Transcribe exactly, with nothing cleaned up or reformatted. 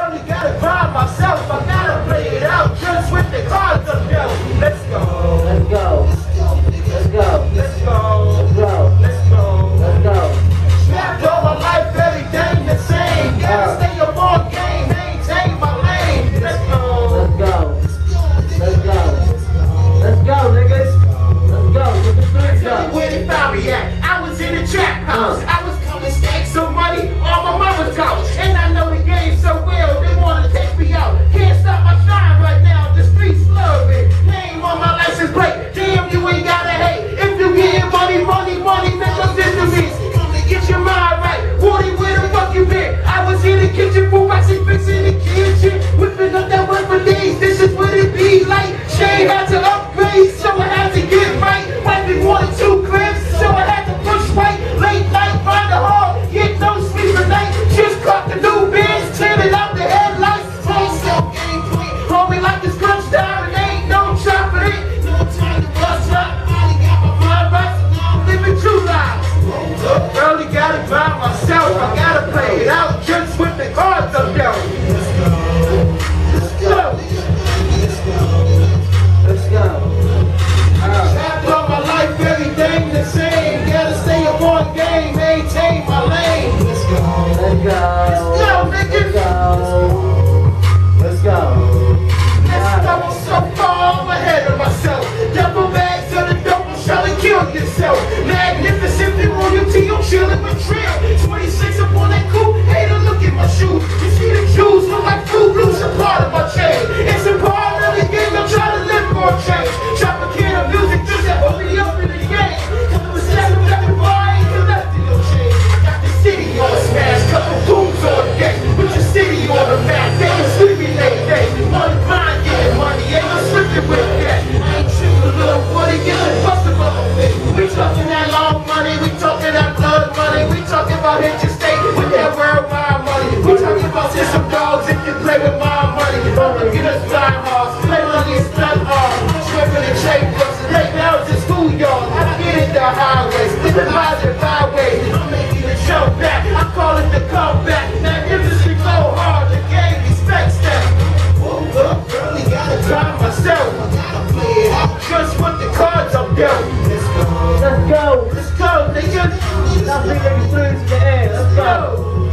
Really gotta grind myself, I gotta play it out just with the cards up there. Let's go. Let's go. Let's go. Let's go. Let's go. Let's go. Let's go. Snapped all my life, everything the same. Gotta stay up on game, maintain my lane. Let's go. Let's go. Let's go. Let's go, niggas. Let's go. Get the streets up. Where they found me at? I was in the trap house. I was coming stack some money on my mama's couch. And I know the game so well, they wanna take me out. Can't stop my shine right now, the streets love it. Name on my license plate, damn you ain't gotta hate. If you getting money, money, money, make those enemies. Come and get your mind right, Woody, where the fuck you been? I was in the kitchen, food boxing, fixing the kitchen. Whipping up that one for days, this is what it be like. Shane had to upgrade, so I had to get right. Wiping one or two clips, so I had to push right. Late night, find the hard, get no sleep at night. Just caught the new bands, turning out the headlights. Phone cell game point, homie like this crunch time, and ain't no chopping it. No time to bust up, finally got my mind right, so now I'm living true lives. Early gotta grind myself, I gotta play it out just with the cards up there. Let's go. Let's go. Let's go. Let's go. Trapped all my life, everything the same. Gotta stay up on game, maintain my lane. Let's go. Let's go. Let's go, nigga. Let's go. Let's go. Let's go. I'm so far ahead of myself. Double bags of the dope, I'm trying to kill yourself. Magnificent royalty, I'm chilling with Trail. twenty-six up on that coupe, hater, look at my shoes. You see the jewels look like Fruit Loops, a part of my chain. It's a part of the game, I'm trying to live for a change. Drop a can of music just to hold me up in the game. Couple of seven, got the bar, ain't collecting no change. Got the city on the smash, couple booms on the deck. Put your city on the map, they ain't sleeping late day. Money grind, getting money, ain't no slipping with that. I ain't tripping, little Woody, get the busted on my face. We talking that long money, we talking that blood money, we talking about interstate with that worldwide money. We talking about system dogs if you play with my money. Gonna get us blind hearts, play money and stunt hard. Tripping and trade books, right now it's the schoolyard. I get it the highways, the positive highways. I'm making it show back, I call it the comeback. Now if this shit go hard, the game expects that. Hold up, really gotta grind myself. I gotta play it out just with the cards I'm dealt. Let's go. Let's go. Let's go, nigga. Now bring every streets to the end. Let's go.